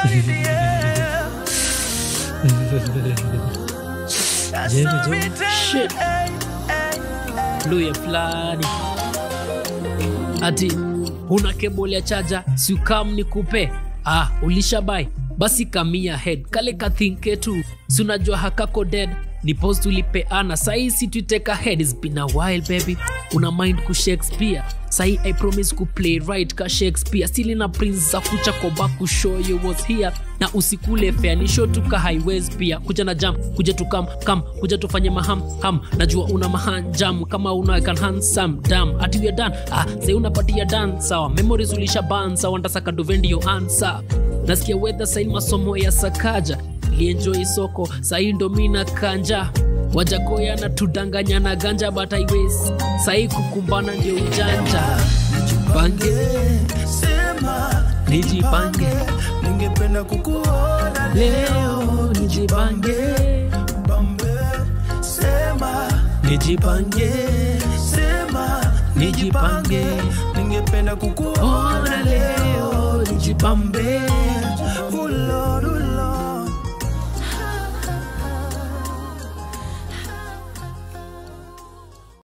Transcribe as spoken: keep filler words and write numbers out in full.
Shit. Mluhya Flani. Ati huna cable ya charger, si ukam nikupe. Ah, ulishabai. Basi kamia head, kale kathinke tu. Si unajua hakako dead. Ni post ulipeana, sahi si tuiteka head. It's been a while baby. Una mind ku Shakespeare. Sahi I promise ku play right ka Shakespeare. Sili na prince za kucha koba ku show you was here. Na usikule fair ni show tuka highways pia. Kuja na jam, kuja tu kam, kam. Kuja tufanye maham, ham. Najua una mahan jam, kama una can handsome. Damn, ati we are done. Ah, say unapatia dance. Sawa, memories ulisha ban. Sawa, ntasaka duvendi yo answer. Nasikia weather sahi masomo ya sakaja. Lienjoy soko, sahi ndo mina kanja. Wajakoya na tudanganya na ganja, but I ways sahi kukumbana ndio ujanja. Nijipange, sema nijipange, ningependa kukuona leo. Nijipange, bambe, sema nijipange, sema nijipange, ningependa kukuona leo. Nijipambe.